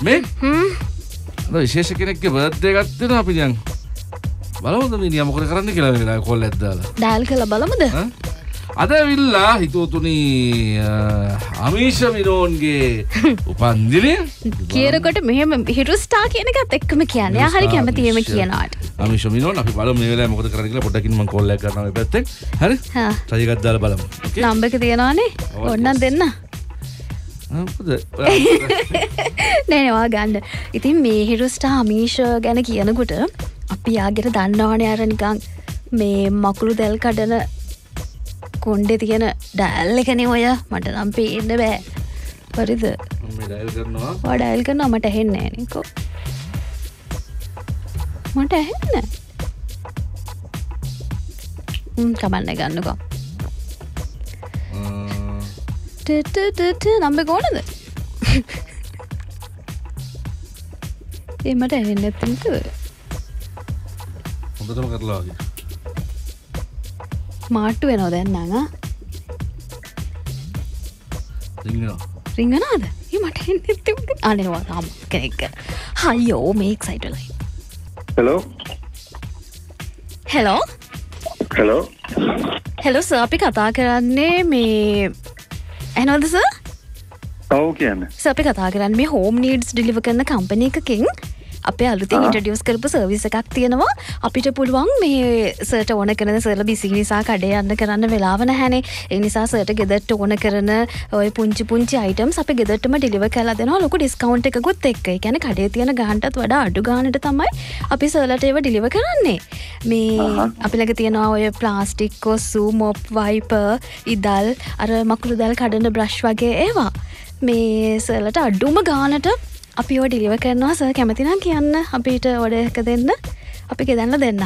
මේ අද විශේෂ කෙනෙක්ගේ බර්ත්ඩේ එකක් තියෙනවා අපි දැන් බලමුද මිනිහා මොකද කරන්න කියලා වෙලා කෝල් එකක් දාලා ඩයල් කරලා බලමුද අද ඇවිල්ලා හිතුවතුනි අමීෂ මිනෝන්ගේ උපන්දිනය කියනකොට මෙහෙම හිරු ස්ටාර් කියන එකත් එක්කම කියන්නේ. යා හරි කැමති එහෙම කියනවාට. අමීෂ මිනෝන් අපි බලමු මේ වෙලාවේ මොකද කරන්න කියලා පොඩ්ඩකින් මම කෝල් එකක් කරනවා මේ පැත්තෙන්. හරි? try එකක් දාලා බලමු. ඕකේ. නම්බර් එක තියනවානේ. ඕන්නම් දෙන්න. මොකද? නෑ ඔයා ගන්න. ඉතින් මේ හිරු ස්ටාර් අමීෂ ගැන කියනකොට අපි යාගෙට දන්නවනේ අර නිකන් මේ මකුළු දැල් කඩන කොණ්ඩේ තියෙන ඩයල් එකනේ ඔය මට නම් පේන්න බෑ. හරිද? මම ඩයල් කරනවා. ඔයා ඩයල් කරනවා මට ඇහෙන්නේ නෑ නිකෝ. මට ඇහෙන්නේ නෑ. කමන්න ගන්නකෝ. නම්බර් කොහොමද? මට ඇහෙන්නේ නැත්නම් හොඳටම කරලා වගේ. මාට්ටු වෙනවා දැන් නං රිංගනවාද? මට එන්නේ අනේවා තාම කෙනෙක්. හයියෝ මේ එක්සයිටඩ් ලයි. හෙලෝ සර් අපි කතා කරන්නේ මේ ඇනවද සර්? ඔව් කියන්නේ. සර් අපි කතා කරන්නේ මේ හෝම් නීඩ්ස් ඩිලිවර් කරන කම්පැනි එකකින් අපේ අලුතින් ඉන්ට්‍රොඩියුස් කරපු සර්විස් එකක් තියෙනවා. අපිට පුළුවන් මේ සර්ට ඕන කරන සර්ලා බිසි නිසා කඩේ යන්න කරන්න වෙලාව නැහැනේ. ඒ නිසා සර්ට ගෙදරට ඕන කරන ওই පුංචි අයිටම්ස් අපි ගෙදරටම ඩිලිවර් කරලා දෙනවා ලොකු ඩිස්කවුන්ට් එකකුත් එක්ක. ඒ කියන්නේ කඩේ තියෙන ගානටත් වඩා අඩු ගානට තමයි අපි සර්ලට ඒව ඩිලිවර් කරන්නේ. මේ අපි ළඟ තියෙනවා ඔය ප්ලාස්ටික් කොස්සු, මොප් වයිපර්, ඉදල්, අර මකුළු දැල් කඩන බ්‍රෂ් වගේ ඒවා. මේ සර්ලට අඩුම ගානට අපි ඔය ඩිලිවර් කරනවා. සර් කැමති නම් කියන්න අපිට ඕඩර් එක දෙන්න. අපි ගෙදන්න දෙන්න.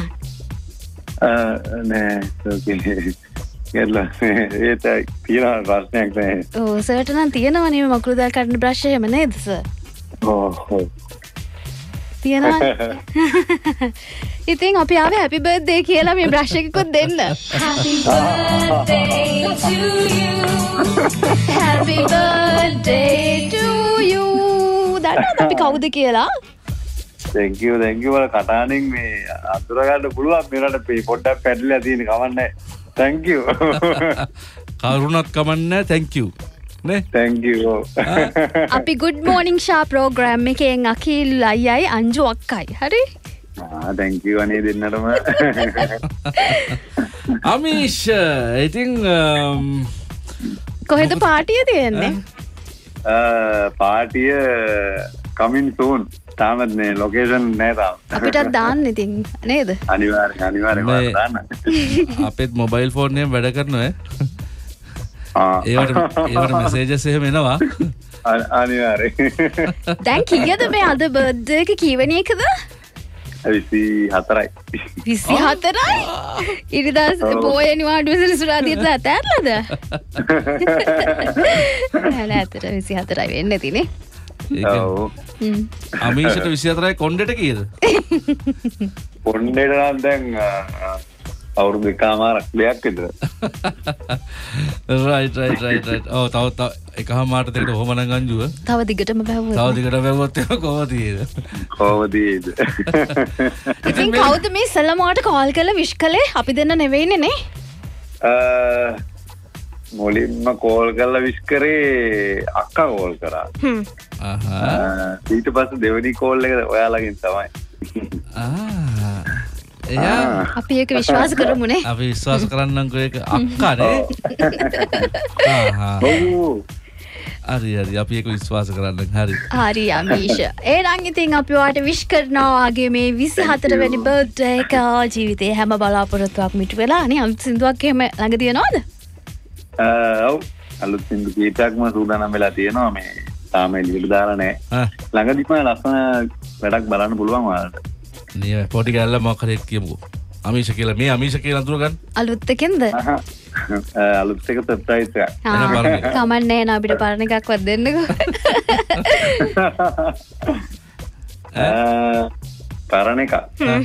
නෑ කියලා ඒක තියෙන ප්‍රශ්නයක් නෑ. ඔව් සර්ට නම් තියෙනවනේ මේ මකුළු දැල් කඩන බ්‍රෂ් එහෙම නේද සර්? ඔව්. තියෙනවා. ඉතින් අපි ආවේ හැපි බර්ත්ඩේ කියලා මේ බ්‍රෂ් එකකුත් දෙන්න. Happy birthday to you. Happy birthday to you. දන්නවද අපි කවුද කියලා? thank you වල කටාණින් මේ අඳුර ගන්න පුළුවන් මෙරට පොඩ්ඩක් පැටලිලා තියෙන කවන්නේ. thank you. කරුණක් කමන්නේ thank you. නේ? thank you. අපි good morning Shaa program එකෙන් අකිල් අයියයි අංජු අක්කයි. හරි? thank you අනේ දෙන්නටම. අමීෂ් ඉතින් කොහෙද පාටිය තියෙන්නේ? පාටිය coming soon. තාමත් නේ ලොකේෂන් නෑ තාම. අපිටත් දාන්න ඉතින් නේද? අනිවාර්යෙන් දාන්න. අපේත් මොබයිල් ෆෝන් එකෙන් වැඩ කරනවා ඒවට මෙසේජස් එහෙම එනවා. අනිවාර්යෙන්. දැන් කීයද මේ අද බර්ත්ඩේ එක කීවෙනි එකද? 24යි. 24යි? ඉරිදා පොයේ නිවාඩුව සුරාදීට ඇතැරලාද? නෑ ඇත්තට 24යි වෙන්න ඇතිනේ. ඔව්. අමීෂට 24යි කොණ්ඩෙට කීයද? කොණ්ඩෙට නම් දැන් අවුරුදු එකමාරක් දෙයක් විතර. right. ඔව් තව එකමාරට දෙකට කොහොම නම් අංජුව? තව දිගටම බැවුවොත් කොහොමද කොහොමද? ඉතින් කවුද මේ සලමාට කෝල් කරලා විශ් කළේ? අපි දෙන්න නෙවෙයිනේ නේ? මුලින්ම කෝල් කරලා විශ් කරේ අක්කා කෝල් කරා. ඊට පස්සේ දෙවෙනි කෝල් එක ඔයාලගෙන් තමයි. අපි ඒක විශ්වාස කරමුනේ. අපි විශ්වාස කරන්නම්කෝ ඒක අක්කානේ. හරි අපි ඒක විශ්වාස කරන්න. හරි අමීෂ. එහෙනම් ඉතින් අපි ඔයාලට විශ් කරනවා වගේ මේ 24 වෙනි බර්ත්ඩේ එක ජීවිතේ හැම බලාපොරොත්තුවක් මිට වෙලා අනේ අලුත් සින්දුවක් එහෙම ළඟ තියනවද? ඔව් අලුත් සින්දු කීපයක්ම සූදානම් වෙලා තියෙනවා මේ තාම එළියට දාලා නැහැ. ළඟදිම ලස්සන වැඩක් බලන්න පුළුවන් ඔයාලට. නේ පොඩි ගැල්ල මොකක් හරි කියමුකෝ. අමීෂ කියලා මේ අමීෂ කියලා අඳුර ගන්න. අලුත් එකෙන්ද? අලුත් එක සර්ප්‍රයිස් එකක්. කමන්නේ නැහැ අපිට පරණ එකක්වත් දෙන්නකෝ. පරණ එක.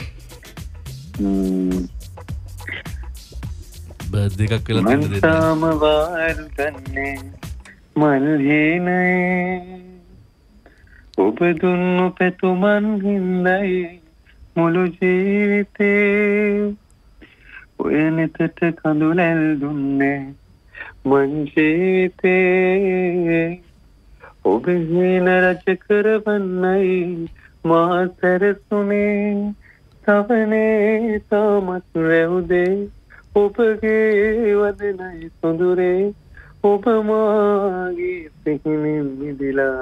බර්ත්ඩේ එකක් කියලා දෙන්න දෙන්න. මන්තම වාරුතන්නේ මල් හේනේ ඔබ දුන්නු පැතුමන් හින්දයි මුළු ජීවිතේ ඔය නෙතට කඳුලැල් දුන්නේ මං ජීවිතේ ඔබ හීන රජ කරවන්නයි මා සැරසුනේ තවනේ තාමත් රැවුදේ ඔබගේ වදනයි සොඳුරේ ඔබ මාගේ සිහිනින් මිදිලා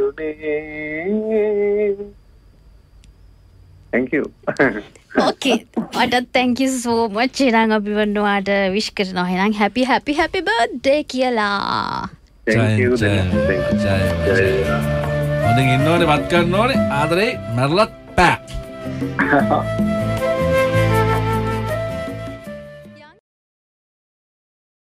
ලඳුනේ. Thank you. Okay. Adat, thank you so much. Irang abhiwannuwata wish කරනවා. එහෙනම් happy birthday කියලා. Thank you. ජය. හොඳින් ඉන්න ඕනේ වත් ගන්න ඕනේ ආදරේ මරලත් පෑ.